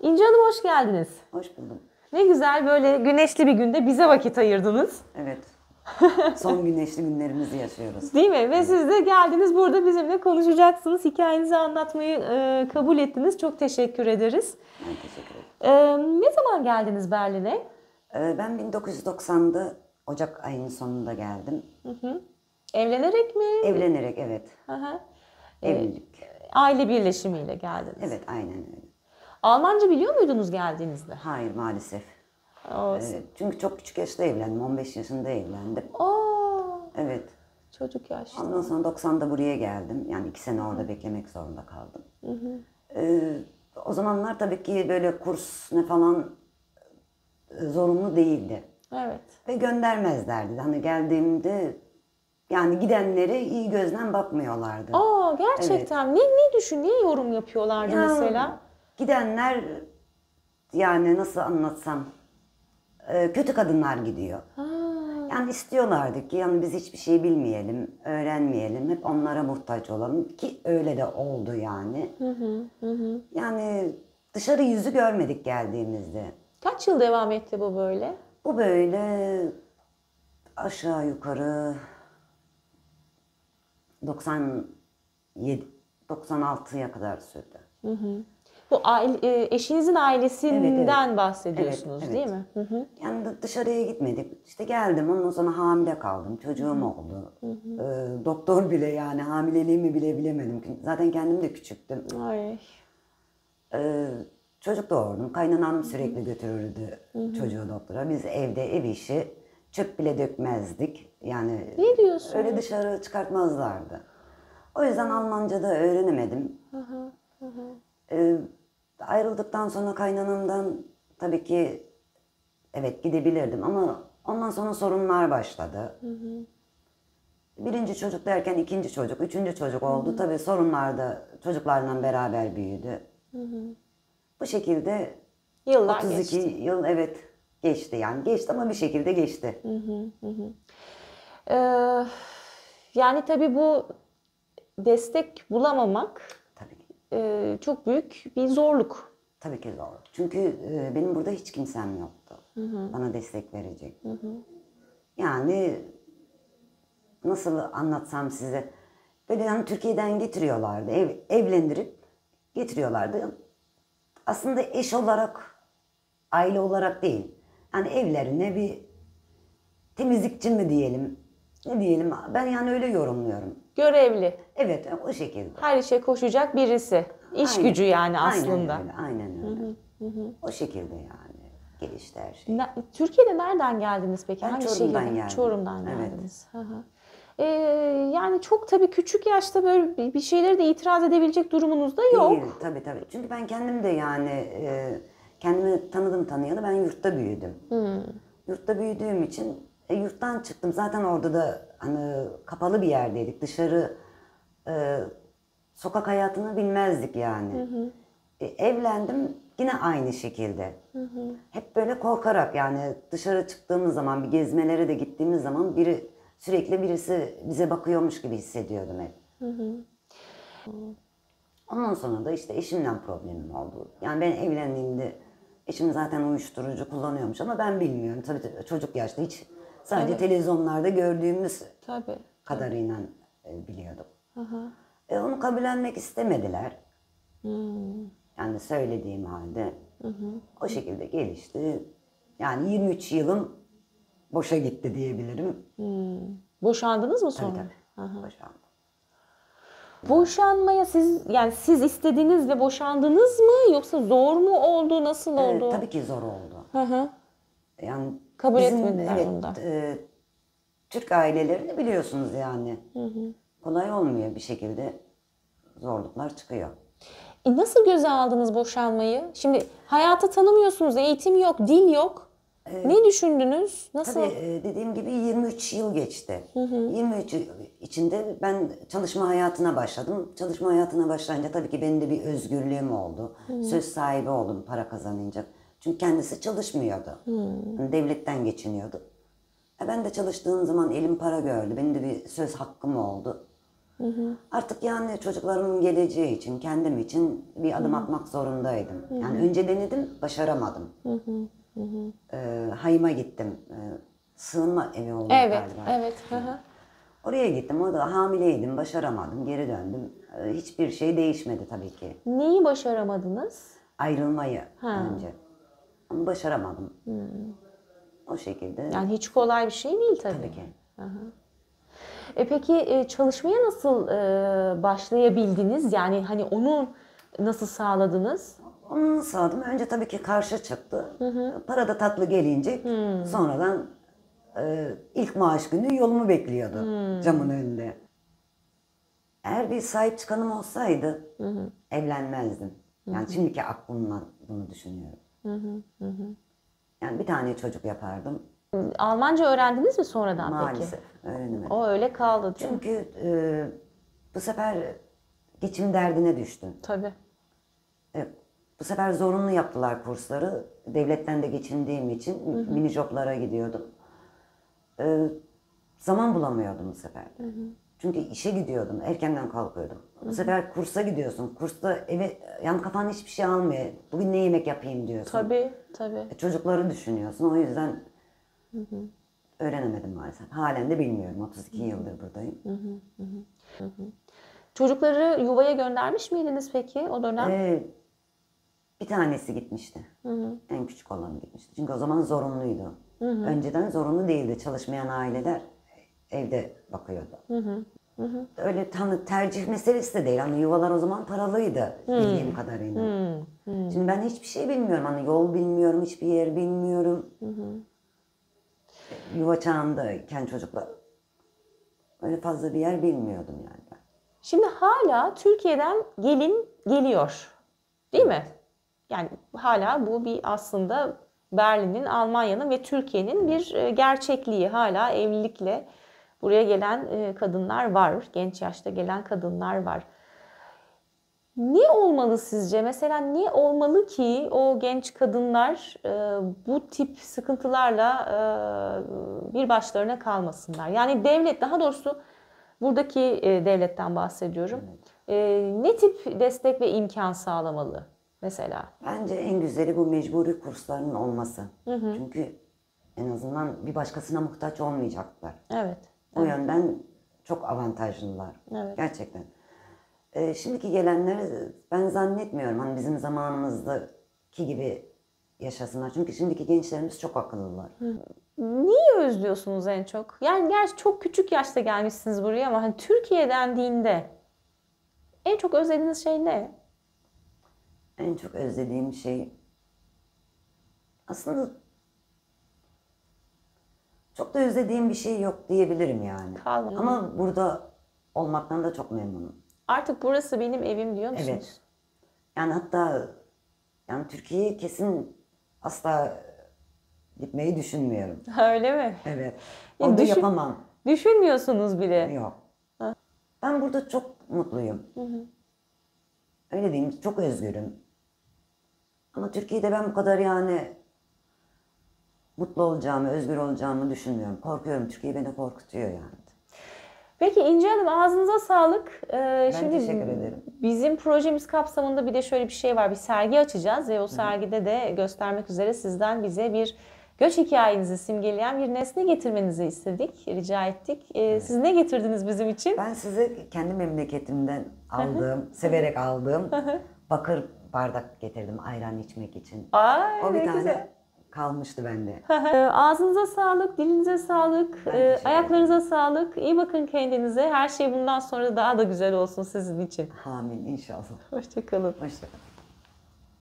İnci Hanım hoş geldiniz. Hoş buldum. Ne güzel böyle güneşli bir günde bize vakit ayırdınız. Evet. Son güneşli günlerimizi yaşıyoruz. Değil mi? Ve siz de geldiniz burada bizimle konuşacaksınız. Hikayenizi anlatmayı kabul ettiniz. Çok teşekkür ederiz. Ben teşekkür ederim. Ne zaman geldiniz Berlin'e? Ben 1990'da Ocak ayının sonunda geldim. Evlenerek mi? Evlenerek, evet. Aha. Evlilik. Aile birleşimiyle geldiniz. Evet, aynen öyle. Almanca biliyor muydunuz geldiğinizde? Hayır, maalesef. Olsun. Çünkü çok küçük yaşta evlendim. 15 yaşında evlendim. Aa, Evet. çocuk yaşta. Ondan sonra 90'da buraya geldim. Yani 2 sene orada beklemek zorunda kaldım. O zamanlar tabii ki böyle kurs ne falan zorunlu değildi. Evet. Ve göndermezlerdi. Hani geldiğimde yani gidenlere iyi gözden bakmıyorlardı. Aa, gerçekten. Ne yorum yapıyorlardı Ya, mesela? gidenler yani nasıl anlatsam kötü kadınlar gidiyor. Ha, Yani istiyorlardı ki yani biz hiçbir şey bilmeyelim, öğrenmeyelim, hep onlara muhtaç olalım ki öyle de oldu yani. Yani dışarı yüzü görmedik geldiğimizde. kaç yıl devam etti bu böyle? Bu böyle aşağı yukarı 97 96'ya kadar sürdü. Bu eşinizin ailesinden Evet. bahsediyorsunuz Evet, değil evet. mi? Hı hı. Yani dışarıya gitmedik. İşte geldim, ondan sonra hamile kaldım. Çocuğum oldu. Doktor bile yani hamileliğimi bile bilemedim. Zaten kendim de küçüktüm. Ay. Çocuk doğurdum. Kaynanam sürekli götürürdü çocuğu doktora. Biz evde ev işi çöp bile dökmezdik. Yani Ne diyorsun? öyle dışarı çıkartmazlardı. O yüzden Almanca da öğrenemedim. Ayrıldıktan sonra kaynanamdan tabii ki evet gidebilirdim ama ondan sonra sorunlar başladı. Birinci çocuk derken ikinci çocuk, üçüncü çocuk oldu. Tabii sorunlar da çocuklarla beraber büyüdü. Bu şekilde Yıllar 32 geçti. yıl evet geçti yani. Geçti ama bir şekilde geçti. Ee, yani tabii bu destek bulamamak Tabii ki. çok büyük bir zorluk. Tabii ki zor. Çünkü benim burada hiç kimsem yoktu. Bana destek verecek. Yani nasıl anlatsam size. Böyle hani Türkiye'den getiriyorlardı. Evlendirip getiriyorlardı. Aslında eş olarak, aile olarak değil. Yani evlerine bir temizlikçi mi diyelim, ne diyelim. Ben yani öyle yorumluyorum. Görevli. Evet, o şekilde. Her işe koşacak birisi. İş Aynen. gücü yani aslında. Aynen öyle. O şekilde yani gelişti her şey. Türkiye'de nereden geldiniz peki? Ben Hangi Çorum'dan şehirden? geldim. Çorum'dan Evet. geldiniz. Hı hı. Yani çok tabii küçük yaşta böyle bir şeyleri de itiraz edebilecek durumunuz da yok. Değil, tabii. Çünkü ben kendim de yani kendimi tanıdım tanıyalı ben yurtta büyüdüm. Yurtta büyüdüğüm için yurttan çıktım. Zaten orada da hani kapalı bir yerdeydik. Dışarı sokak hayatını bilmezdik yani. Evlendim yine aynı şekilde. Hep böyle korkarak yani dışarı çıktığımız zaman bir gezmelere de gittiğimiz zaman sürekli birisi bize bakıyormuş gibi hissediyordum hep. Ondan sonra da işte eşimle problemim oldu. Yani ben evlendiğimde eşim zaten uyuşturucu kullanıyormuş ama ben bilmiyorum. Tabii çocuk yaşta hiç sadece televizyonlarda gördüğümüz Tabii. kadarıyla biliyordum. Onu kabullenmek istemediler. Yani söylediğim halde o şekilde gelişti. Yani 23 yılım boşa gitti diyebilirim. Boşandınız mı sonra? Tabii. Boşandım. Boşanmaya siz istediniz ve boşandınız mı yoksa zor mu oldu? Nasıl oldu? Tabii ki zor oldu. Yani Kabul bizim, etmediler evet, onu da. Türk ailelerini biliyorsunuz yani. Kolay olmuyor bir şekilde zorluklar çıkıyor. Nasıl göze aldınız boşanmayı? Şimdi hayatı tanımıyorsunuz, eğitim yok, dil yok. Ne düşündünüz? Nasıl? Tabii dediğim gibi 23 yıl geçti. 23 yıl içinde ben çalışma hayatına başladım. Çalışma hayatına başlayınca tabii ki benim de bir özgürlüğüm oldu. Söz sahibi oldum para kazanınca. Çünkü kendisi çalışmıyordu. Yani devletten geçiniyordu. Ben de çalıştığım zaman elim para gördü. Benim de bir söz hakkım oldu. Artık yani çocuklarımın geleceği için, kendim için bir adım atmak zorundaydım. Yani önce denedim, başaramadım. Hayım'a gittim. Sığınma evi oluyor Evet, galiba. evet. Hı hı. Oraya gittim, orada hamileydim, başaramadım, geri döndüm. Hiçbir şey değişmedi tabii ki. Neyi başaramadınız? Ayrılmayı önce. Ama başaramadım. O şekilde. Yani hiç kolay bir şey değil tabii. Tabii ki. Peki çalışmaya nasıl başlayabildiniz? Yani hani onu nasıl sağladınız? Onu sağladım. Önce tabii ki karşı çıktı. Para da tatlı gelince sonradan ilk maaş günü yolumu bekliyordu camın önünde. Eğer bir sahip çıkanım olsaydı evlenmezdim. Yani şimdiki aklımla bunu düşünüyorum. Yani bir tane çocuk yapardım. Almanca öğrendiniz mi sonradan Maalesef öğrenemedim. peki? O öyle kaldı değil mi? Çünkü bu sefer geçim derdine düştüm. Tabii. Bu sefer zorunlu yaptılar kursları. Devletten de geçindiğim için mini joblara gidiyordum. Zaman bulamıyordum bu sefer. Çünkü işe gidiyordum, erkenden kalkıyordum. Bu sefer kursa gidiyorsun. Kursta eve, yan kafan hiçbir şey almıyor. Bugün ne yemek yapayım diyorsun. Tabii, tabii. Çocukları düşünüyorsun. O yüzden öğrenemedim maalesef. Halen de bilmiyorum. 32 yıldır buradayım. Çocukları yuvaya göndermiş miydiniz peki o dönem? Bir tanesi gitmişti. En küçük olanı gitmişti. Çünkü o zaman zorunluydu. Önceden zorunlu değildi. Çalışmayan aileler evde bakıyordu. Öyle tercih meselesi de değil. Hani yuvalar o zaman paralıydı bildiğim kadarıyla. Şimdi ben hiçbir şey bilmiyorum. Hani yol bilmiyorum, hiçbir yer bilmiyorum. Yuva çağındayken çocuklar öyle fazla bir yer bilmiyordum yani ben. Şimdi hala Türkiye'den gelin geliyor. Değil mi? Yani hala bu bir aslında Berlin'in, Almanya'nın ve Türkiye'nin bir gerçekliği. Hala evlilikle buraya gelen kadınlar var. Genç yaşta gelen kadınlar var. Ne olmalı sizce? Mesela ne olmalı ki o genç kadınlar bu tip sıkıntılarla bir başlarına kalmasınlar? Yani devlet, daha doğrusu buradaki devletten bahsediyorum. Ne tip destek ve imkan sağlamalı mesela? Bence en güzeli bu mecburi kursların olması. Çünkü en azından bir başkasına muhtaç olmayacaklar. Evet. O yönden çok avantajlılar. Evet. Gerçekten. Şimdiki gelenler ben zannetmiyorum hani bizim zamanımızdaki gibi yaşasınlar. Çünkü şimdiki gençlerimiz çok akıllılar. Niye özlüyorsunuz en çok? Yani gerçi çok küçük yaşta gelmişsiniz buraya ama hani Türkiye dendiğinde en çok özlediğiniz şey ne? En çok özlediğim şey aslında çok da özlediğim bir şey yok diyebilirim yani. Kalmadı. Ama burada olmaktan da çok memnunum. Artık burası benim evim diyor musunuz? Evet. Yani hatta yani Türkiye'ye kesin asla gitmeyi düşünmüyorum. Öyle mi? Evet. Ya Orada yapamam. Düşünmüyorsunuz bile. Yok. Ben burada çok mutluyum. Öyle diyeyim, çok özgürüm. Ama Türkiye'de ben bu kadar yani mutlu olacağımı, özgür olacağımı düşünmüyorum. Korkuyorum. Türkiye beni korkutuyor yani. Peki İnce Hanım, ağzınıza sağlık. Şimdi teşekkür ederim. bizim projemiz kapsamında bir de şöyle bir şey var. Bir sergi açacağız ve o sergide de göstermek üzere sizden bize bir göç hikayenizi simgeleyen bir nesne getirmenizi istedik, rica ettik. Siz ne getirdiniz bizim için? Ben size kendi memleketimden aldığım, severek aldığım bakır bardak getirdim ayran içmek için. Ay, O bir ne tane güzel. kalmıştı bende. Ağzınıza sağlık, dilinize sağlık, ayaklarınıza sağlık. İyi bakın kendinize. Her şey bundan sonra daha da güzel olsun sizin için. Amin inşallah. Hoşça kalın. Hoşça kalın.